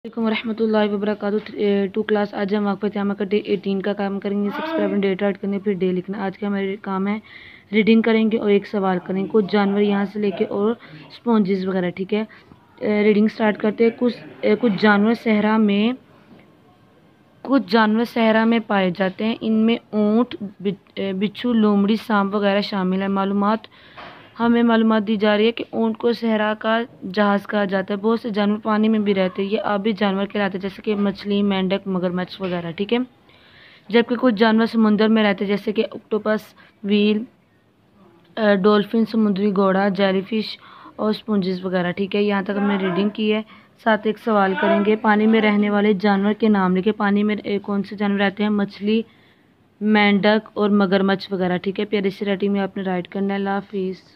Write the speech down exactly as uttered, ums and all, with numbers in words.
अस्सलाम वरहमतुल्लाहि वबरकातुहू। To class आज हम वाक़फ़ जामा का डे एटीन का काम करेंगे। सबसे पहले डेट राइट करनी, फिर डे लिखना। आज का हमारे काम है रीडिंग करेंगे और एक सवाल करेंगे। कुछ जानवर यहाँ से लेके और स्पॉन्जेस वगैरह, ठीक है। रीडिंग स्टार्ट करते हैं। कुछ कुछ जानवर सहरा में कुछ जानवर सहरा में पाए जाते हैं। इनमें ऊँट, बिच्छू, लोमड़ी, सांप वगैरह शामिल है। मालूमात हमें मालूमात दी जा रही है कि ऊँट को सहरा का जहाज़ कहा जाता है। बहुत से जानवर पानी में भी रहते हैं, ये आबी जानवर कहलाते हैं, जैसे कि मछली, मेंढक, मगरमच्छ वगैरह, ठीक है। जबकि कुछ जानवर समुद्र में रहते हैं, जैसे कि ऑक्टोपस, व्हील, डॉल्फिन, समुद्री घोड़ा, जेलीफिश और स्पॉन्जेस वगैरह, ठीक है। यहाँ तक हमने रीडिंग की है। साथ एक सवाल करेंगे। पानी में रहने वाले जानवर के नाम लिखे। पानी में कौन से जानवर रहते हैं? मछली, मेंढक और मगरमच्छ वगैरह, ठीक है। प्यारी सी राइटिंग में आपने राइट करना है। अल्लाह हाफिज़।